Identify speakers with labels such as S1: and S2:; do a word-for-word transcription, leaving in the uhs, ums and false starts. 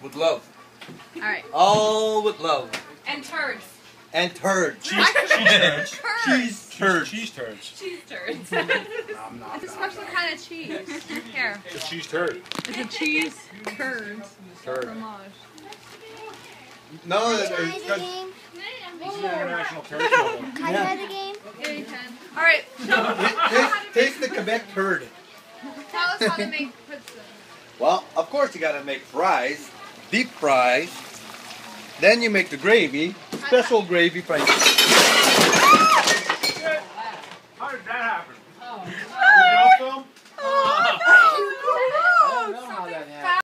S1: With love.
S2: Alright.
S1: All with love.
S2: And turds.
S1: And turds.
S3: Cheese, cheese turds.
S1: Cheese turds.
S3: Cheese turds.
S2: Cheese turds.
S3: Nom, nom,
S2: It's a
S3: nom,
S2: special
S3: nom.
S2: kind of cheese. Here.
S3: It's a cheese turd.
S2: It's a cheese turd.
S3: Turd.
S2: Fromage.
S1: No,
S4: Can I
S1: it's
S4: try the
S1: good.
S4: game?
S3: This is an international turd show.
S4: Can I try the game?
S2: Yeah, you can. Alright,
S1: Taste, taste the Quebec turd.
S2: tell us how to make pizza.
S1: Well, of course you gotta make fries, deep fries. Then you make the gravy, special gravy for